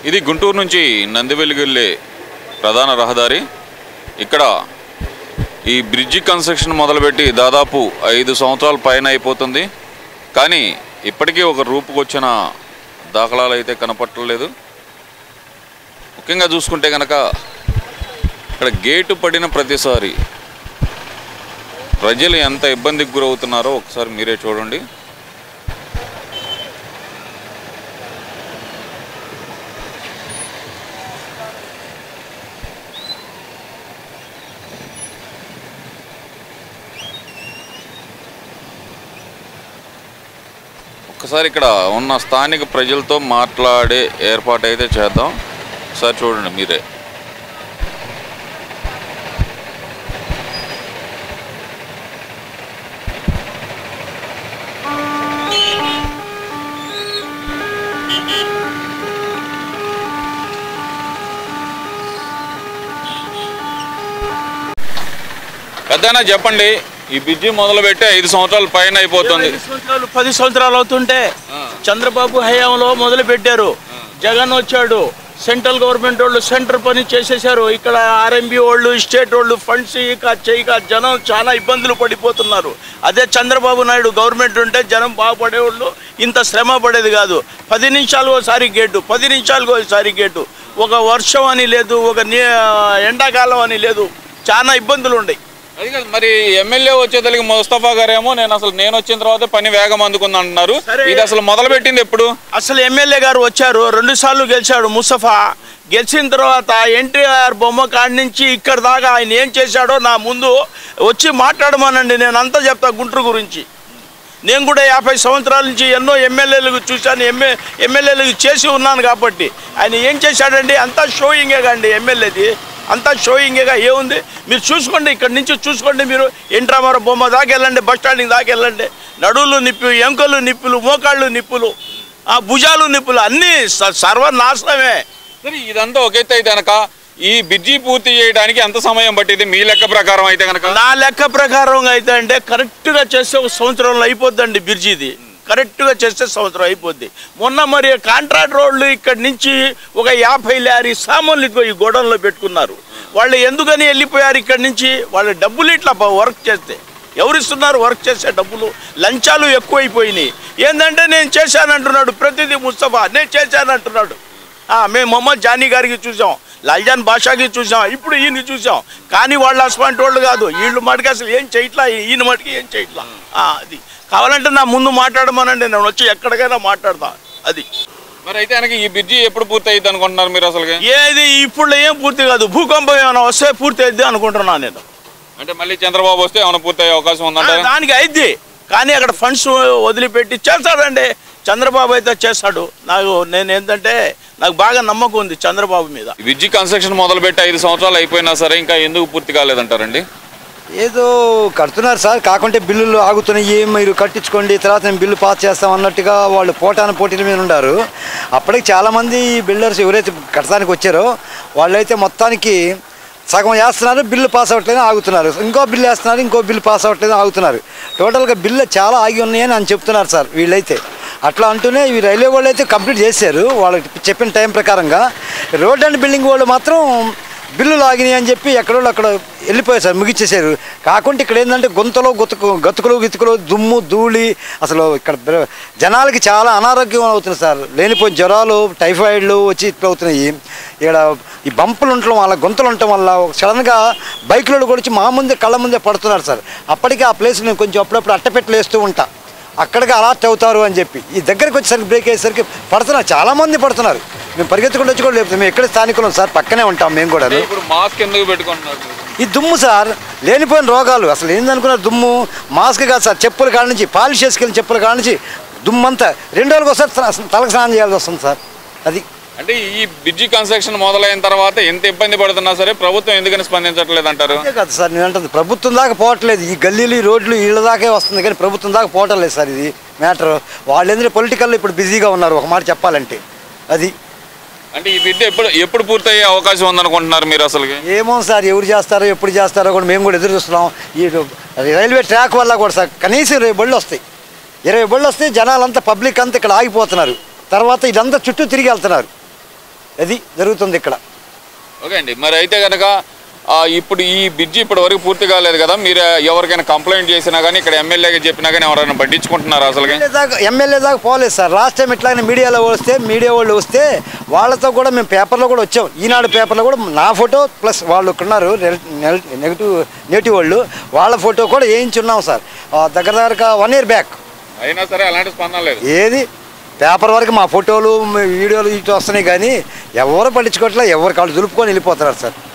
ఇది గుంటూరు నుంచి నందివెలుగు వెళ్ళే ప్రధాన రహదారి. ఇక్కడ ఈ బ్రిడ్జి కన్స్ట్రక్షన్ మొదలుపెట్టి దాదాపు 5 సంవత్సరాల పైన అయిపోతుంది. కానీ ఇప్పటికీ ఒక రూపుకొచ్చిన దాఖలాలు అయితే కనపట్టలేదు. ముఖ్యంగా చూసుకుంటే కనుక ఇక్కడ గేటు పడిన ప్రతిసారి ప్రజలు ఎంత ఇబ్బందికి గురవుతున్నారో ఒకసారి మీరే చూడండి. ఒకసారి ఇక్కడ ఉన్న స్థానిక ప్రజలతో మాట్లాడే ఏర్పాటు అయితే చేద్దాం. ఒకసారి చూడండి మీరే. పెద్దనా చెప్పండి, ఈ బ్రిడ్జి మొదలుపెట్టి 5 సంవత్సరాల పైన అయిపోతుంది. 10 సంవత్సరాలు అవుతుంటే చంద్రబాబు హయాంలో మొదలు పెట్టారు. జగన్ వచ్చాడు, సెంట్రల్ గవర్నమెంట్ వాళ్ళు సెంటర్ పని చేసేసారు. ఇక్కడ ఆర్ఎంబి వాళ్ళు, స్టేట్ వాళ్ళు ఫండ్స్ చేయక జనం చాలా ఇబ్బందులు పడిపోతున్నారు. అదే చంద్రబాబు నాయుడు గవర్నమెంట్ ఉంటే జనం బాగుపడేవాళ్ళు, ఇంత శ్రమ పడేది కాదు. 10 నిమిషాలు ఒకసారి గేటు, 10 నిమిషాలకు ఒకసారి గేటు, ఒక వర్షం అని లేదు, ఒక ఎండాకాలం అని లేదు, చాలా ఇబ్బందులు ఉన్నాయి. అది కాదు మరి, ఎమ్మెల్యే వచ్చేదలికి ముస్తఫా గారేమో నేను వచ్చిన తర్వాత పని వేగం అందుకుంది అంటున్నారు. ఇది అసలు మొదలు పెట్టింది ఎప్పుడు? అసలు ఎమ్మెల్యే గారు వచ్చారు, 2 సార్లు గెలిచాడు ముస్తఫా. గెలిచిన తర్వాత ఎన్టీఆర్ బొమ్మ కాడి నుంచి ఇక్కడ దాకా ఆయన ఏం చేశాడో నా ముందు వచ్చి మాట్లాడమనండి, నేను అంతా చెప్తా గుంటూరు గురించి. నేను కూడా 50 సంవత్సరాల నుంచి ఎన్నో ఎమ్మెల్యేలకు చూశాను, ఎమ్మెల్యేలకు చేసి ఉన్నాను కాబట్టి. ఆయన ఏం చేశాడండి, అంతా షోయింగే కండి ఎమ్మెల్యేది, అంతా షోయింగేగా. ఏముంది మీరు చూసుకోండి, ఇక్కడ నుంచి చూసుకోండి. మీరు ఎన్ రామారావు బొమ్మ దాకా వెళ్ళండి, బస్ స్టాండింగ్ దాకా వెళ్ళండి. నడువులు నిప్పులు, ఎంకలు నిప్పులు, మోకాళ్ళు నిప్పులు, భుజాలు నిప్పులు, అన్నీ సర్వనాశనమే. సరే, ఇదంతా ఒకెత్తి అయితే కనుక ఈ బ్రిడ్జి పూర్తి చేయడానికి ఎంత సమయం పట్టింది మీ లెక్క ప్రకారం అయితే కనుక? నా లెక్క ప్రకారం అయితే అంటే కరెక్ట్గా చేస్తే 1 సంవత్సరంలో అయిపోద్దండి. బ్రిడ్జిది కరెక్ట్గా చేస్తే 1 సంవత్సరం అయిపోద్ది. మొన్న మరి కాంట్రాక్ట్ రోడ్లు ఇక్కడి నుంచి ఒక 50 లారీ సామాన్లు ఈ గోడౌన్లో పెట్టుకున్నారు. వాళ్ళు ఎందుకని వెళ్ళిపోయారు ఇక్కడి నుంచి? వాళ్ళ డబ్బులు ఇట్లా వర్క్ చేస్తే ఎవరిస్తున్నారు? వర్క్ చేసే డబ్బులు లంచాలు ఎక్కువైపోయినాయి. ఏంటంటే నేను చేశానంటున్నాడు ప్రతిదీ ముస్తఫా, నేను చేశానంటున్నాడు. మేము మొహమ్మద్ జానీ గారికి చూసాం, లాల్జాన్ బాషాకి చూసాం, ఇప్పుడు ఈయనకి చూసాం. కానీ వాళ్ళు అస్పాంటి వాళ్ళు కాదు, వీళ్ళు మటుకు అసలు ఏం చేయట్లా, ఈయన మటుకు ఏం చేయట్లా. అది కావాలంటే నా ముందు మాట్లాడమనండి, నేను వచ్చి ఎక్కడికైనా మాట్లాడతా. అది మరి అయితే కనుక ఈ బ్రిడ్జి ఎప్పుడు పూర్తి అయ్యింది అనుకుంటున్నారు మీరు? అసలు ఏది ఇప్పుడు ఏం పూర్తి కాదు, భూకంపం ఏమైనా వస్తే పూర్తి అయింది అనుకుంటున్నాను నేను. అంటే మళ్ళీ చంద్రబాబు వస్తే ఏమైనా పూర్తి అయ్యే అవకాశం ఉందంటే? దానికి అయింది, కానీ అక్కడ ఫండ్స్ వదిలిపెట్టి చేస్తాడండి చంద్రబాబు, అయితే చేస్తాడు. నేను ఏంటంటే నాకు బాగా నమ్మకం ఉంది చంద్రబాబు మీద. బ్రిడ్జి కన్స్ట్రక్షన్ మొదలుపెట్టి 5 సంవత్సరాలు అయిపోయినా సరే ఇంకా ఎందుకు పూర్తి కాలేదంటారండి? ఏదో కడుతున్నారు సార్, కాకుంటే బిల్లులు ఆగుతున్నాయి, మీరు కట్టించుకోండి తర్వాత నేను బిల్లు పాస్ చేస్తాం అన్నట్టుగా వాళ్ళు పోటీల మీద ఉన్నారు. అప్పటికి చాలామంది బిల్డర్స్ ఎవరైతే కట్టడానికి వచ్చారో వాళ్ళైతే మొత్తానికి సగం వేస్తున్నారు, బిల్లు పాస్ అవ్వట్లేదు ఆగుతున్నారు, ఇంకో బిల్లు వేస్తున్నారు, ఇంకో బిల్లు పాస్ అవ్వట్లేదు ఆగుతున్నారు. టోటల్గా బిల్లు చాలా ఆగి ఉన్నాయని అని చెప్తున్నారు సార్ వీళ్ళైతే. అట్లా అంటూనే ఈ రైల్వే వాళ్ళు అయితే కంప్లీట్ చేశారు వాళ్ళకి చెప్పిన టైం ప్రకారంగా. రోడ్ అండ్ బిల్డింగ్ వాళ్ళు మాత్రం బిల్లులు ఆగినాయి అని చెప్పి ఎక్కడోళ్ళు అక్కడ వెళ్ళిపోయారు సార్, ముగిచ్చేసారు. కాకుంటే ఇక్కడ ఏంటంటే గతుకులు దుమ్ము ధూళి, అసలు ఇక్కడ జనాలకి చాలా అనారోగ్యం అవుతుంది సార్. లేనిపోయిన జ్వరాలు, టైఫాయిడ్లు వచ్చి ఇట్లా అవుతున్నాయి. ఇక్కడ ఈ బంపులు ఉండటం వల్ల, గొంతులు ఉండటం వల్ల సడన్గా బైకులు కూడా వచ్చి మా ముందే కళ్ళ ముందే పడుతున్నారు సార్. అప్పటికే ఆ ప్లేస్ నేను కొంచెం అప్పుడప్పుడు అట్టపెట్టలు వేస్తూ ఉంటా, అక్కడికి అలర్ట్ అవుతారు అని చెప్పి. ఈ దగ్గరికి వచ్చేసరికి బ్రేక్ అయ్యేసరికి పడుతున్నారు, చాలామంది పడుతున్నారు. మేము పరిగెత్తుకుంటూ వచ్చి కూడా లేపుతాం, మేము ఎక్కడ స్థానికులం సార్, పక్కనే ఉంటాం మేము కూడా. మాస్క్ ఎందుకు పెట్టుకుంటున్నారు? ఈ దుమ్ము సార్, లేనిపోయిన రోగాలు. అసలు ఏందనుకున్నారు దుమ్ము, మాస్క్ కాదు సార్, చెప్పుల కాడ నుంచి, పాలిష్ చేసుకెళ్ళిన చెప్పుల కాడ నుంచి దుమ్మంతా 2 రోజులకు ఒకసారి తలకు స్నానం చేయాల్సి వస్తుంది సార్. అది అంటే ఈ బ్రిడ్జి కన్స్ట్రక్షన్ మొదలైన తర్వాత ఎంత ఇబ్బంది పడుతున్నా సరే ప్రభుత్వం ఎందుకని స్పందించట్లేదు అంటారు? అంతే కదా సార్, నేను అంటుంది ప్రభుత్వం దాకా పోవట్లేదు. ఈ గల్లీలు, ఈ రోడ్లు వీళ్ళ దాకే వస్తుంది కానీ ప్రభుత్వం దాకా పోవటం లేదు సార్. ఇది మ్యాటర్. వాళ్ళు ఎందుకంటే పొలిటికల్లో ఇప్పుడు బిజీగా ఉన్నారు ఒక మాట చెప్పాలంటే. అది అంటే ఈ బ్రిడ్జ్ ఎప్పుడు పూర్తయ్యే అవకాశం ఉందనుకుంటున్నారు మీరు? అసలు ఏమో సార్, ఎవరు చేస్తారో ఎప్పుడు చేస్తారో కూడా మేము కూడా ఎదురు చూస్తున్నాం. ఈ రైల్వే ట్రాక్ వల్ల కూడా సార్ కనీసం 20 బళ్ళు వస్తాయి. 20 బళ్ళు వస్తే జనాలంతా పబ్లిక్ అంతా ఇక్కడ ఆగిపోతున్నారు. తర్వాత ఇదంతా చుట్టూ తిరిగి వెళ్తున్నారు. అది జరుగుతుంది ఇక్కడ. ఓకే అండి. మరి అయితే కనుక ఇప్పుడు ఈ బ్రిడ్జి ఇప్పటి వరకు పూర్తి కాలేదు కదా, మీరు ఎవరికైనా కంప్లైంట్ చేసినా కానీ ఇక్కడ ఎమ్మెల్యేగా చెప్పినా కానీ ఎవరైనా పట్టించుకుంటున్నారు అసలు? ఎమ్మెల్యే దాకా పోలేదు సార్. లాస్ట్ టైం ఇట్లానే మీడియా వాళ్ళు వస్తే వాళ్ళతో కూడా మేము పేపర్లో కూడా వచ్చాం. ఈనాడు పేపర్లో కూడా నా ఫోటో ప్లస్ వాళ్ళు ఉన్నారు నేటివ్ వాళ్ళు, వాళ్ళ ఫోటో కూడా వేయించున్నాం సార్ దగ్గరగా 1 year బ్యాక్. అయినా సరే అలాంటి స్పందన లేదు. ఏది పేపర్ వరకు మా ఫోటోలు వీడియోలు ఇటు వస్తున్నాయి కానీ ఎవరు పట్టించుకోవట్లేదు. ఎవరు కాళ్ళు దులుపుకొని వెళ్ళిపోతున్నారు సార్.